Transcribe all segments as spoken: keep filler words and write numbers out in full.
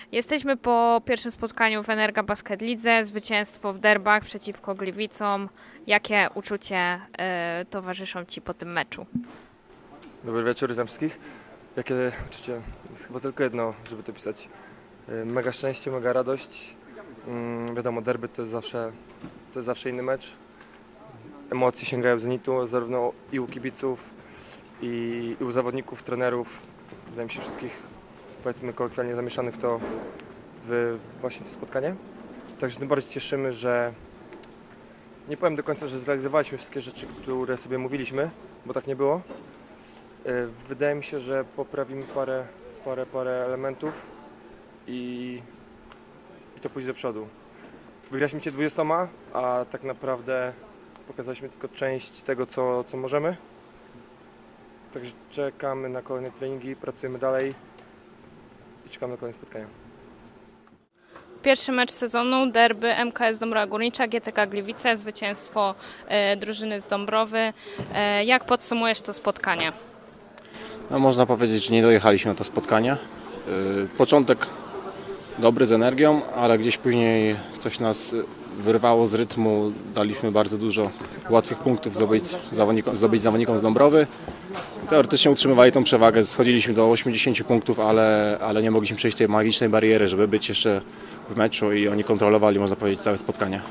Jesteśmy po pierwszym spotkaniu w Energa Basket Lidze, zwycięstwo w derbach przeciwko Gliwicom. Jakie uczucie y, towarzyszą Ci po tym meczu? Dobry wieczór dla wszystkich. Jakie uczucie? Jest chyba tylko jedno, żeby to pisać. Mega szczęście, mega radość. Hmm, wiadomo, derby to jest zawsze, to jest zawsze inny mecz. Emocje sięgają zenitu, zarówno i u kibiców, i, i u zawodników, trenerów. Wydaje mi się wszystkich, powiedzmy kolokwialnie, zamieszanych w to, w właśnie to spotkanie. Także tym bardziej cieszymy, że nie powiem do końca, że zrealizowaliśmy wszystkie rzeczy, które sobie mówiliśmy, bo tak nie było. Wydaje mi się, że poprawimy parę, parę, parę elementów i, i to pójdzie do przodu. Wygraliśmy Cię dwudziestoma, a tak naprawdę pokazaliśmy tylko część tego, co, co możemy. Także czekamy na kolejne treningi, pracujemy dalej i czekamy na kolejne spotkania. Pierwszy mecz sezonu, derby M K S Dąbrowa Górnicza, G T K Gliwice, zwycięstwo e, drużyny z Dąbrowy. E, jak podsumujesz to spotkanie? No, można powiedzieć, że nie dojechaliśmy na to spotkanie. Yy, początek dobry z energią, ale gdzieś później coś nas wyrwało z rytmu. Daliśmy bardzo dużo łatwych punktów zdobyć zawodnikom, zdobyć zawodnikom z Dąbrowy. Teoretycznie utrzymywali tą przewagę, schodziliśmy do osiemdziesięciu punktów, ale, ale nie mogliśmy przejść tej magicznej bariery, żeby być jeszcze w meczu i oni kontrolowali, można powiedzieć, całe spotkanie.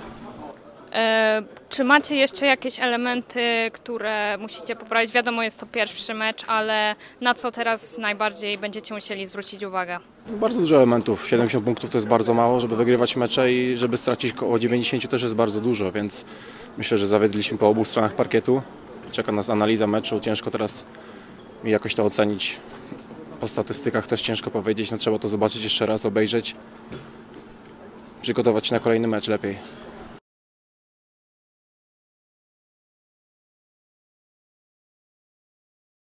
E, czy macie jeszcze jakieś elementy, które musicie poprawić? Wiadomo, jest to pierwszy mecz, ale na co teraz najbardziej będziecie musieli zwrócić uwagę? Bardzo dużo elementów. siedemdziesiąt punktów to jest bardzo mało, żeby wygrywać mecze i żeby stracić około dziewięćdziesiąt też jest bardzo dużo, więc myślę, że zawiedliśmy po obu stronach parkietu. Czeka nas analiza meczu, ciężko teraz mi jakoś to ocenić. Po statystykach też ciężko powiedzieć, no trzeba to zobaczyć jeszcze raz, obejrzeć, przygotować się na kolejny mecz lepiej.